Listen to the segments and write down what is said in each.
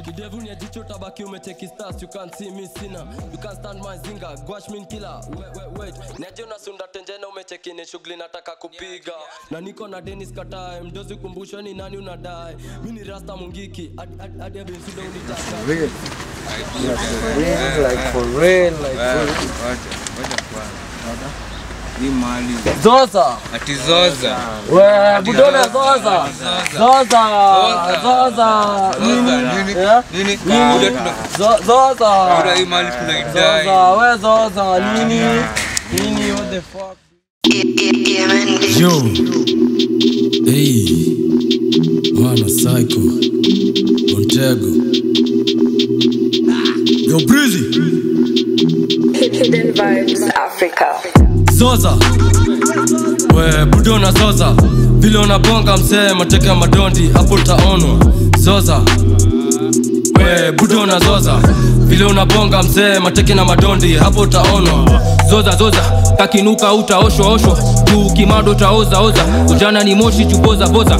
Kidevu ni jicho tabaki umeteki stars. You can't see me sinner. You can't stand my zinga. Gwash min killer. Wait. Niaje unasunda tenjena umecheki ni shughuli nataka kupiga. Na niko na Dennis Katae. Mdozi kumbusho ni nani unadai. Mimi ni Rasta Mungiki. Hadi ya bensuda unitaka. Real. Like for real. Ni mali. ZOZA. Ati ZOZA. Wewe budona ZOZA. ZOZA. Nini? ZOZA. Ora hii mali tunaidai. Wewe ZOZA nini? What the fuck? EMN Beats. Yo. Hey. Wana Psycho. Montego. Yo BRZY. Hidden Vibes Africa. ZOZA. We budona ZOZA. Vile unabonga msee mateka madondi hapo utaonwa. ZOZA. We budona ZOZA. Vile unabonga msee mateke na madondi hapo utaonwa. ZOZA. Kakinuka utaoshwa. Tu kimado utaoza. Ujana ni moshi chuboza boza.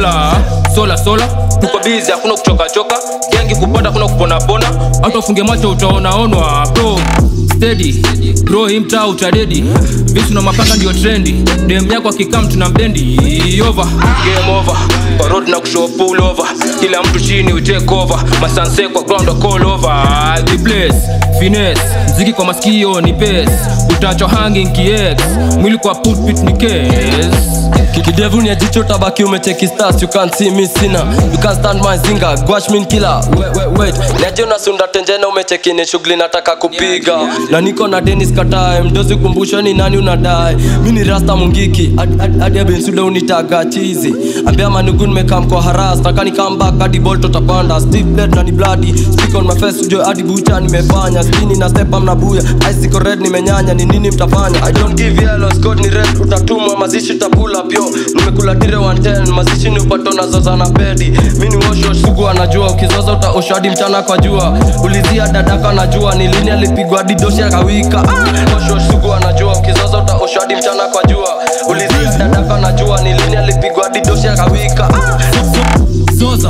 Sola. Tuko busy hakuna kuchoka. Gengi kupanda kuna kupona. Hata ufunge macho utaonaonwa. Bro steady. Bro him ta utadedi. Visu na mapaka ndio trendy. Dem yako akikam tunambendi. Game over. Kwa road na kushow pull over. Kila mtu chini we take over. Masanse kwa ground wa call over. The place finesse. Ziki kwa masikio ni pace. Utacho hanging kiex. Mwili kwa pulpit ni case. Kidevu ni jicho tabaki umeteki stars. You can't see me sinner. You can't stand my zinga. Gwash min killer. Wait. Niaje unasunda tenjena umecheki ni shughuli nataka kupiga. Na niko na Dennis Katae. Mdozi kumbusho ni nani unadai. Mimi ni Rasta Mungiki. Hadi ya bensuda unitaga cheesy. Ambia manugu nimekam kwa harass. Taka ni come back hadi ball tutapanda. Steve blade na ni bloody. Speak on my face ujue hadi bucha nimefanya. Skinny na step am na buya. Ice iko red nimenyanya. Ni nini mtafanya? I don't give yellow. Scott ni red. Utatumwa mazishi tapula pio. Nimekula tire 110. Mazishi ni upato na ZOZA na pedi. Mini washo sugu anajua. Ukizoza utaosha hadi mchana kwa jua. Ulizia dadaka anajua. Ni lini alipigwa hadi doshi akawika. Washo sugu anajua. Ukizoza utaosha hadi mchana kwa jua. Ulizia dadaka anajua. Ni lini alipigwa hadi doshi akawika. ZOZA.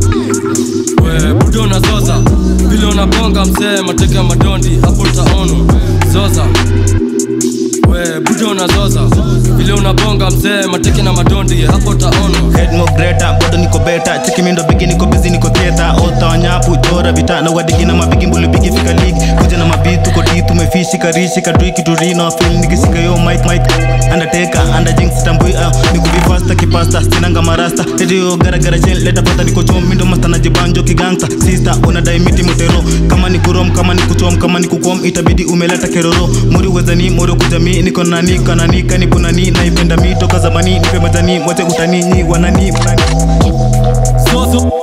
We budona ZOZA. Vile unabonga msee mateka madondi hapo utaonwa. ZOZA. We budona ZOZA. Vile unabonga msee mateke na madondi hapo utaonwa. Head more greater, bodo niko better. Cheki mindo bigi niko busy niko theater. Ota wanyapu, chora vita na wadigi na mabigi mbulu bigi fika league. Kuja na mabitu koti tumefishi karishi kadui kiturino. Feel nikishika yo mic Undertaker, under jinx tambui niku be faster kipasta. Sinanga marasta, eti yo gara jen. Leta pata niko chom, mindo master na jibanjo kigangsta. Sister, unadai miti mutero. Kama ni kurom, kama ni kuchom, kama ni kukom. Itabidi umeleta keroro. Muri wezani, muri kujami. Niko nani, kananika, nipo nani. Naipenda mi toka zamani. Nipe majani, mwache utani, nyi wanani. ZOZA.